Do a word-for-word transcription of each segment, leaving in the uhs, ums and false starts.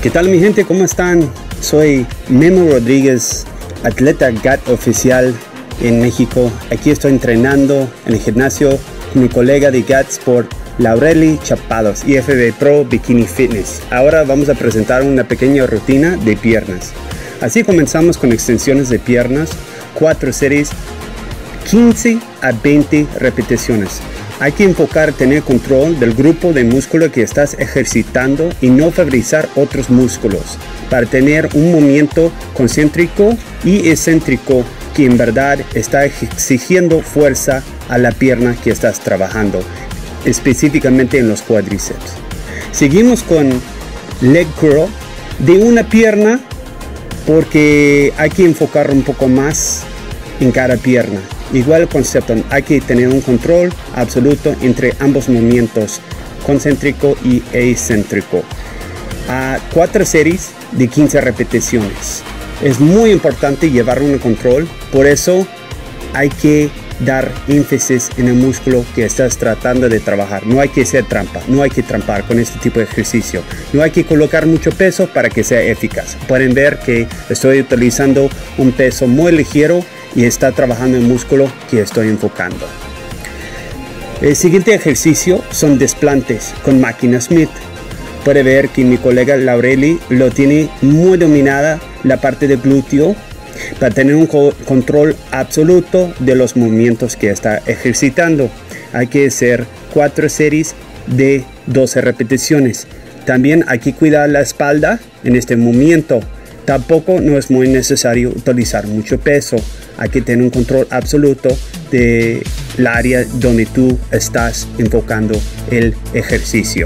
¿Qué tal mi gente? ¿Cómo están? Soy Memo Rodríguez, atleta G A T oficial en México. Aquí estoy entrenando en el gimnasio con mi colega de G A T Sport, Laureli Chapados, I F B B Pro Bikini Fitness. Ahora vamos a presentar una pequeña rutina de piernas. Así comenzamos con extensiones de piernas, cuatro series, quince a veinte repeticiones. Hay que enfocar tener control del grupo de músculo que estás ejercitando y no favorizar otros músculos para tener un movimiento concéntrico y excéntrico que en verdad está exigiendo fuerza a la pierna que estás trabajando, específicamente en los cuádriceps. Seguimos con leg curl de una pierna porque hay que enfocar un poco más en cada pierna. Igual concepto, hay que tener un control absoluto entre ambos movimientos, concéntrico y excéntrico. A cuatro series de quince repeticiones. Es muy importante llevar un control, por eso hay que dar énfasis en el músculo que estás tratando de trabajar. No hay que hacer trampa, no hay que trampar con este tipo de ejercicio. No hay que colocar mucho peso para que sea eficaz. Pueden ver que estoy utilizando un peso muy ligero y está trabajando el músculo que estoy enfocando. El siguiente ejercicio son desplantes con máquina Smith. Puede ver que mi colega Laureli lo tiene muy dominada la parte del glúteo para tener un co control absoluto de los movimientos que está ejercitando. Hay que hacer cuatro series de doce repeticiones. También hay que cuidar la espalda en este movimiento. Tampoco no es muy necesario utilizar mucho peso. Hay que tener un control absoluto del área donde tú estás enfocando el ejercicio.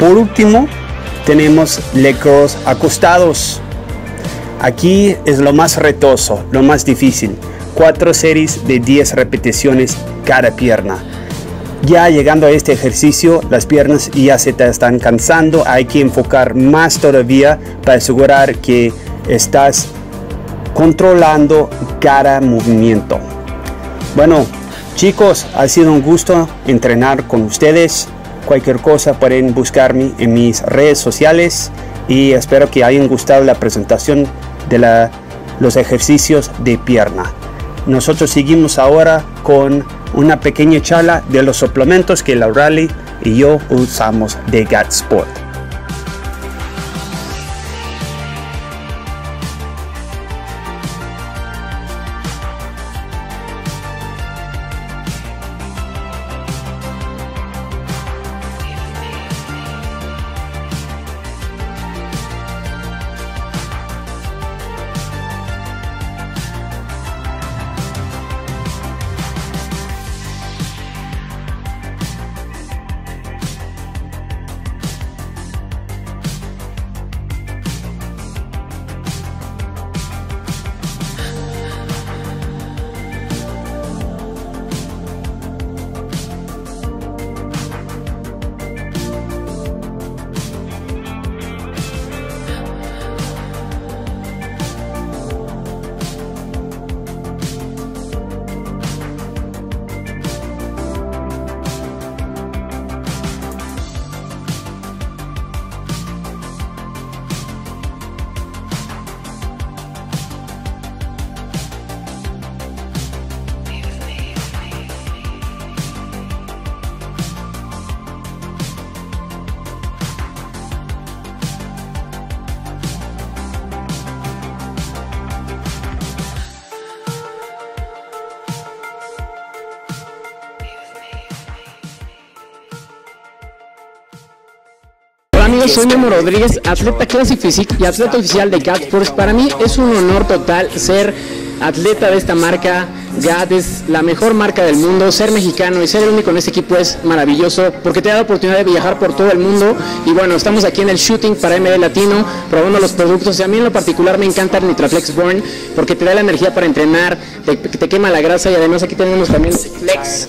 por último, tenemos leg curls acostados. Aquí es lo más retoso, lo más difícil. Cuatro series de diez repeticiones cada pierna. Ya llegando a este ejercicio, las piernas ya se te están cansando. Hay que enfocar más todavía para asegurar que estás controlando cada movimiento. Bueno, chicos, ha sido un gusto entrenar con ustedes. Cualquier cosa pueden buscarme en mis redes sociales y espero que hayan gustado la presentación de la, los ejercicios de pierna. Nosotros seguimos ahora con una pequeña charla de los suplementos que Laurali y yo usamos de G A T Sport. Hola amigos, soy Memo Rodríguez, atleta Classic Physique y atleta oficial de G A T Sports. Para mí es un honor total ser atleta de esta marca. G A T es la mejor marca del mundo. Ser mexicano y ser el único en este equipo es maravilloso porque te da la oportunidad de viajar por todo el mundo. Y bueno, estamos aquí en el shooting para M D Latino probando los productos. Y a mí en lo particular me encanta el Nitraflex Burn porque te da la energía para entrenar, te, te quema la grasa y además aquí tenemos también Flex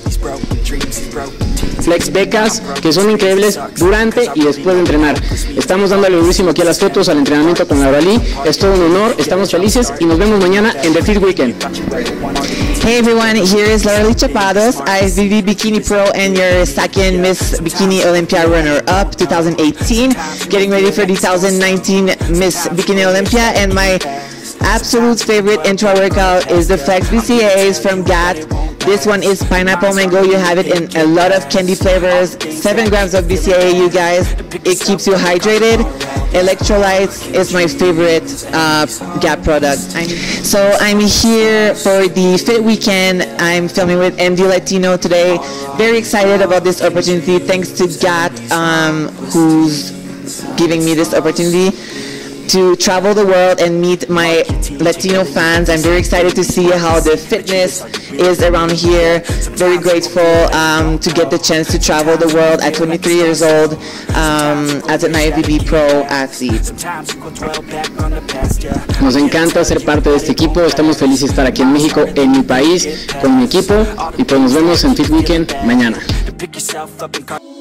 Flex Becas, que son increíbles durante y después de entrenar. Estamos dándole durísimo aquí a las fotos, al entrenamiento con Laurali. Es todo un honor, estamos felices y nos vemos mañana en The Fit Weekend. Hey everyone, here is Laurali Chapados, I S B B Bikini Pro and your second Miss Bikini Olympia runner-up twenty eighteen. Getting ready for the twenty nineteen Miss Bikini Olympia, and my absolute favorite intra workout is the Flex B C A As from G A T. This one is pineapple mango. You have it in a lot of candy flavors. Seven grams of B C A A, you guys. It keeps you hydrated. Electrolytes is my favorite uh, G A T product. I'm, so I'm here for the Fit Weekend. I'm filming with M D Latino today. Very excited about this opportunity. Thanks to G A T, um, who's giving me this opportunity to travel the world and meet my Latino fans. I'm very excited to see how the fitness is around here. Very grateful um, to get the chance to travel the world at twenty-three years old um, as an I F B B Pro athlete. Nos encanta ser parte de este equipo. Estamos felices de estar aquí en México, en mi país, con mi equipo, y pues nos vemos en Fit Weekend mañana.